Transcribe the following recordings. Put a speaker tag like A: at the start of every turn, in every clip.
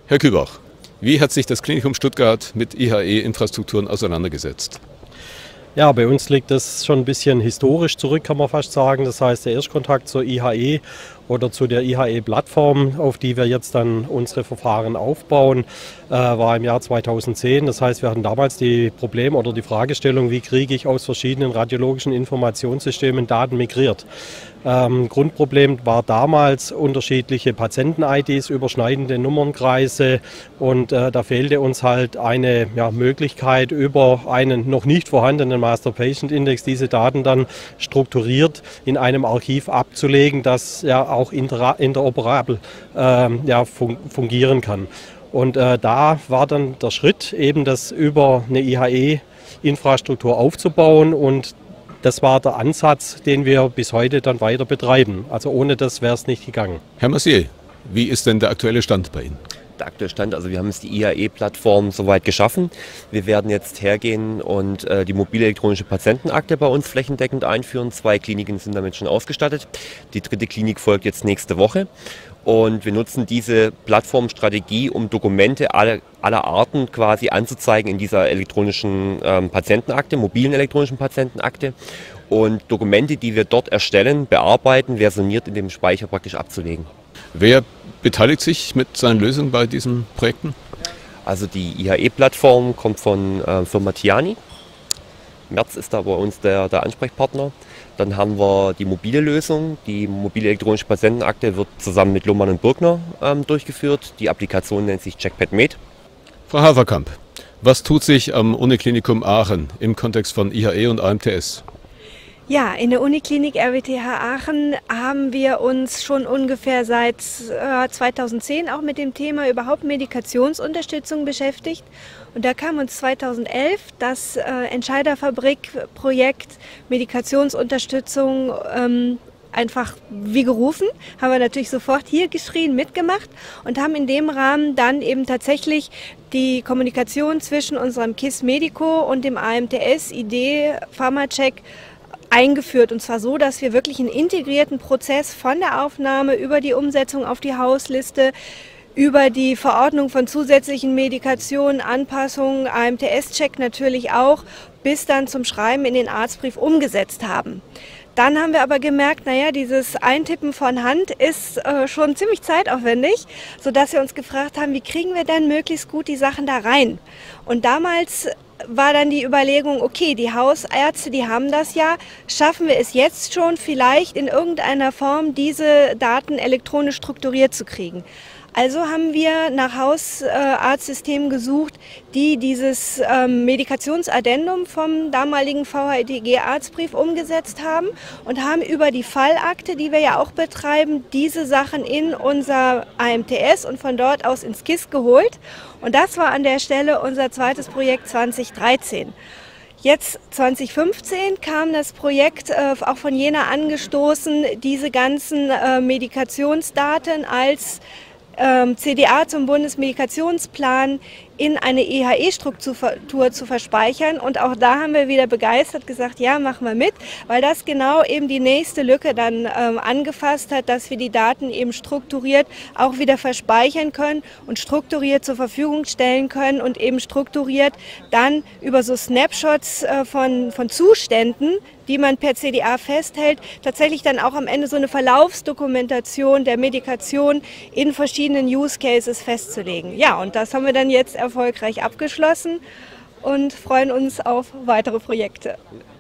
A: Herr Kübach, wie hat sich das Klinikum Stuttgart mit IHE-Infrastrukturen auseinandergesetzt?
B: Ja, bei uns liegt das schon ein bisschen historisch zurück, kann man fast sagen. Das heißt, der Erstkontakt zur IHE oder zu der IHE-Plattform, auf die wir jetzt dann unsere Verfahren aufbauen, war im Jahr 2010. Das heißt, wir hatten damals die Probleme oder die Fragestellung, wie kriege ich aus verschiedenen radiologischen Informationssystemen Daten migriert. Grundproblem war damals unterschiedliche Patienten-IDs, überschneidende Nummernkreise und da fehlte uns halt eine Möglichkeit, über einen noch nicht vorhandenen Master Patient Index diese Daten dann strukturiert in einem Archiv abzulegen, das ja auch interoperabel fungieren kann. Und da war dann der Schritt, eben das über eine IHE-Infrastruktur aufzubauen, und das war der Ansatz, den wir bis heute dann weiter betreiben. Also ohne das wäre es nicht gegangen.
A: Herr Massier, wie ist denn der aktuelle Stand bei Ihnen?
C: Der aktuelle Stand, also wir haben jetzt die IHE-Plattform soweit geschaffen. Wir werden jetzt hergehen und die mobile elektronische Patientenakte bei uns flächendeckend einführen. 2 Kliniken sind damit schon ausgestattet. Die 3. Klinik folgt jetzt nächste Woche. Und wir nutzen diese Plattformstrategie, um Dokumente aller Arten quasi anzuzeigen in dieser elektronischen Patientenakte, mobilen elektronischen Patientenakte. Und Dokumente, die wir dort erstellen, bearbeiten, versioniert in dem Speicher praktisch abzulegen.
A: Wer beteiligt sich mit seinen Lösungen bei diesen Projekten?
C: Also die IHE-Plattform kommt von Firma Tiani. Merz ist da bei uns der Ansprechpartner. Dann haben wir die mobile Lösung. Die mobile elektronische Patientenakte wird zusammen mit Lohmann und Birkner durchgeführt. Die Applikation nennt sich Checkpad Med.
A: Frau Haverkamp, was tut sich am Uniklinikum Aachen im Kontext von IHE und AMTS?
D: Ja, in der Uniklinik RWTH Aachen haben wir uns schon ungefähr seit 2010 auch mit dem Thema überhaupt Medikationsunterstützung beschäftigt. Und da kam uns 2011 das Entscheiderfabrik-Projekt Medikationsunterstützung einfach wie gerufen, haben wir natürlich sofort hier geschrien, mitgemacht und haben in dem Rahmen dann eben tatsächlich die Kommunikation zwischen unserem KISS Medico und dem AMTS ID Pharmacheck eingeführt, und zwar so, dass wir wirklich einen integrierten Prozess von der Aufnahme über die Umsetzung auf die Hausliste, über die Verordnung von zusätzlichen Medikationen, Anpassungen, AMTS-Check natürlich auch, bis dann zum Schreiben in den Arztbrief umgesetzt haben. Dann haben wir aber gemerkt, naja, dieses Eintippen von Hand ist schon ziemlich zeitaufwendig, sodass wir uns gefragt haben, wie kriegen wir denn möglichst gut die Sachen da rein? Und damals war dann die Überlegung, okay, die Hausärzte, die haben das ja, schaffen wir es jetzt schon vielleicht in irgendeiner Form, diese Daten elektronisch strukturiert zu kriegen. Also haben wir nach Hausarztsystemen gesucht, die dieses Medikationsaddendum vom damaligen VHDG-Arztbrief umgesetzt haben und haben über die Fallakte, die wir ja auch betreiben, diese Sachen in unser AMTS und von dort aus ins KISS geholt. Und das war an der Stelle unser zweites Projekt 2013. Jetzt 2015 kam das Projekt auch von Jena angestoßen, diese ganzen Medikationsdaten als CDA zum Bundesmedikationsplan in eine EHE-Struktur zu verspeichern. Und auch da haben wir wieder begeistert gesagt, ja, machen wir mit, weil das genau eben die nächste Lücke dann angefasst hat, dass wir die Daten eben strukturiert auch wieder verspeichern können und strukturiert zur Verfügung stellen können und eben strukturiert dann über so Snapshots von Zuständen, die man per CDA festhält, tatsächlich dann auch am Ende so eine Verlaufsdokumentation der Medikation in verschiedenen Use Cases festzulegen. Ja, und das haben wir dann jetzt erfolgreich abgeschlossen und freuen uns auf weitere Projekte.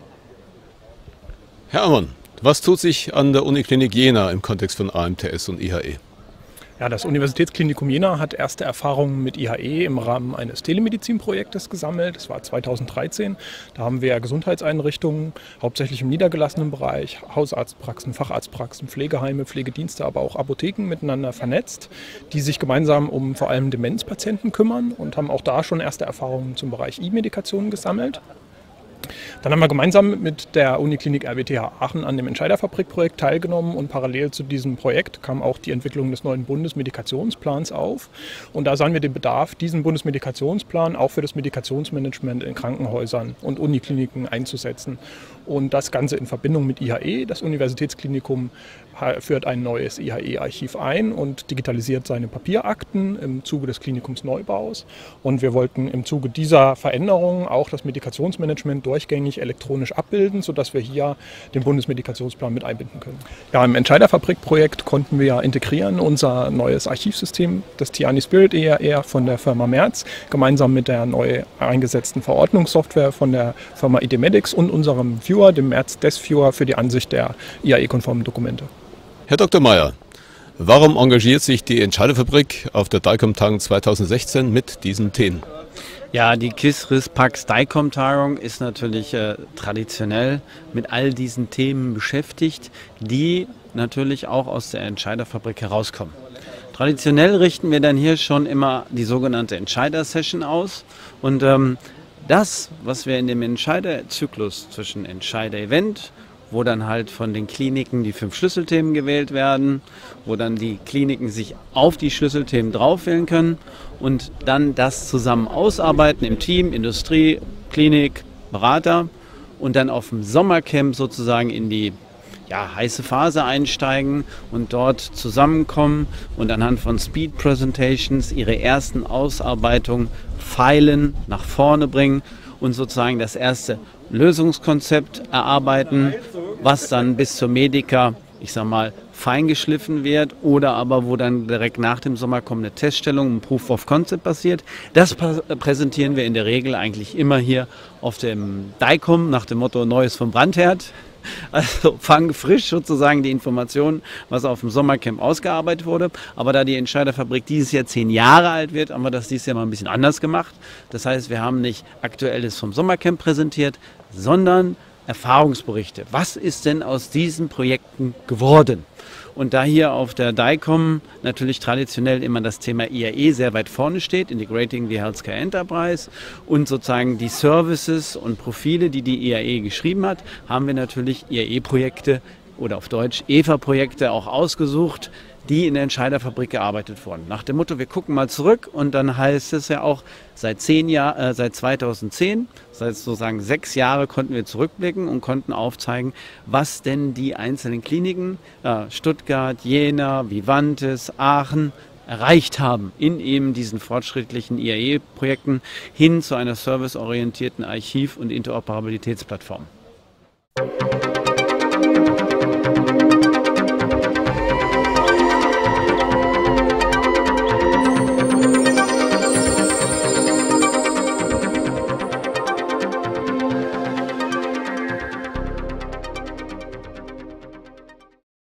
A: Herr Ammann, was tut sich an der Uniklinik Jena im Kontext von AMTS und IHE?
E: Ja, das Universitätsklinikum Jena hat erste Erfahrungen mit IHE im Rahmen eines Telemedizinprojektes gesammelt. Das war 2013. Da haben wir Gesundheitseinrichtungen, hauptsächlich im niedergelassenen Bereich, Hausarztpraxen, Facharztpraxen, Pflegeheime, Pflegedienste, aber auch Apotheken miteinander vernetzt, die sich gemeinsam um vor allem Demenzpatienten kümmern und haben auch da schon erste Erfahrungen zum Bereich E-Medikationen gesammelt. Dann haben wir gemeinsam mit der Uniklinik RWTH Aachen an dem Entscheiderfabrik-Projekt teilgenommen und parallel zu diesem Projekt kam auch die Entwicklung des neuen Bundesmedikationsplans auf. Und da sahen wir den Bedarf, diesen Bundesmedikationsplan auch für das Medikationsmanagement in Krankenhäusern und Unikliniken einzusetzen. Und das Ganze in Verbindung mit IHE. Das Universitätsklinikum führt ein neues IHE-Archiv ein und digitalisiert seine Papierakten im Zuge des Klinikumsneubaus. Und wir wollten im Zuge dieser Veränderungen auch das Medikationsmanagement durchgängig elektronisch abbilden, sodass wir hier den Bundesmedikationsplan mit einbinden können. Ja, im Entscheiderfabrik-Projekt konnten wir integrieren unser neues Archivsystem, das Tiani Spirit ERR von der Firma Merz, gemeinsam mit der neu eingesetzten Verordnungssoftware von der Firma IDMedics und unserem Viewer, dem Merz Desk Viewer, für die Ansicht der IAE-konformen Dokumente.
A: Herr Dr. Meyer, warum engagiert sich die Entscheiderfabrik auf der DICOM-Tagung 2016 mit diesen Themen?
F: Ja, die KISS-RIS-PAX DICOM-Tagung ist natürlich traditionell mit all diesen Themen beschäftigt, die natürlich auch aus der Entscheiderfabrik herauskommen. Traditionell richten wir dann hier schon immer die sogenannte Entscheider-Session aus und das, was wir in dem Entscheiderzyklus zwischen Entscheider-Event, wo dann halt von den Kliniken die 5 Schlüsselthemen gewählt werden, wo dann die Kliniken sich auf die Schlüsselthemen drauf wählen können und dann das zusammen ausarbeiten im Team, Industrie, Klinik, Berater und dann auf dem Sommercamp sozusagen in die heiße Phase einsteigen und dort zusammenkommen und anhand von Speed Presentations ihre ersten Ausarbeitungen feilen, nach vorne bringen und sozusagen das erste Lösungskonzept erarbeiten, was dann bis zur Medica, ich sag mal, feingeschliffen wird oder aber wo dann direkt nach dem Sommer kommt eine Teststellung, ein Proof of Concept passiert. Das präsentieren wir in der Regel eigentlich immer hier auf dem DICOM nach dem Motto Neues vom Brandherd. Also fangen frisch sozusagen die Informationen, was auf dem Sommercamp ausgearbeitet wurde. Aber da die Entscheiderfabrik dieses Jahr 10 Jahre alt wird, haben wir das dieses Jahr mal ein bisschen anders gemacht. Das heißt, wir haben nicht Aktuelles vom Sommercamp präsentiert, sondern Erfahrungsberichte. Was ist denn aus diesen Projekten geworden? Und da hier auf der DICOM natürlich traditionell immer das Thema IAE sehr weit vorne steht, Integrating the Healthcare Enterprise und sozusagen die Services und Profile, die die IAE geschrieben hat, haben wir natürlich IAE-Projekte oder auf Deutsch EVA-Projekte auch ausgesucht, die in der Entscheiderfabrik gearbeitet wurden. Nach dem Motto, wir gucken mal zurück und dann heißt es ja auch, seit 2010, seit sozusagen 6 Jahre konnten wir zurückblicken und konnten aufzeigen, was denn die einzelnen Kliniken, Stuttgart, Jena, Vivantes, Aachen, erreicht haben in eben diesen fortschrittlichen IAE-Projekten hin zu einer serviceorientierten Archiv- und Interoperabilitätsplattform.